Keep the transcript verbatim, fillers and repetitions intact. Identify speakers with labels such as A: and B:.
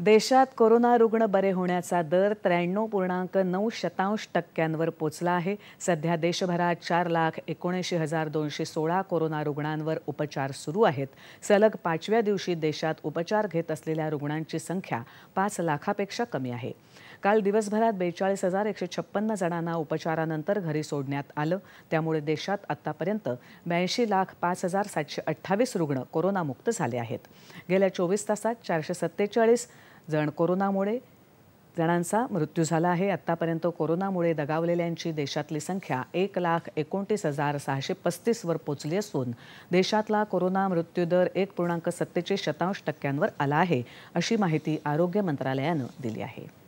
A: देशात कोरोना रुग्ण बरे होण्याचा दर त्र्याण्णव पूर्णांक नऊ शतांश टक्क्यांवर पोचला आहे। सध्या देशभरात चार लाख एकोणऐंशी हजार दोनशे सोळा कोरोना रुग्णांवर उपचार सुरू आहेत। सलग पाचव्या दिवशी देशात उपचार घेत असलेल्या रुग्णांची संख्या पाच लाखापेक्षा कमी आहे। काल दिवसभरात बेचाळीस हजार एकशे छप्पन्न जणांना उपचारानंतर घरी सोडण्यात आलं। त्यामुळे देशात आतापर्यंत ब्याऐंशी लाख पाच हजार सातशे अठ्ठावीस रुग्ण कोरोनामुक्त झाले आहेत। गेल्या चोवीस तासात चारशे सत्तेचाळीस जण कोरोनामुळे जणांचा मृत्यू झाला आहे। आतापर्यंत कोरोनामुळे दगावलेल्यांची देशातली संख्या एक लाख एकोणतीस हजार सहाशे पस्तीस वर पोहोचली असून देशातला कोरोना मृत्यूदर एक पूर्णांक सत्तेचाळीस शतांश टक्क्यांवर आला आहे, अशी माहिती आरोग्य मंत्रालयानं दिली आहे।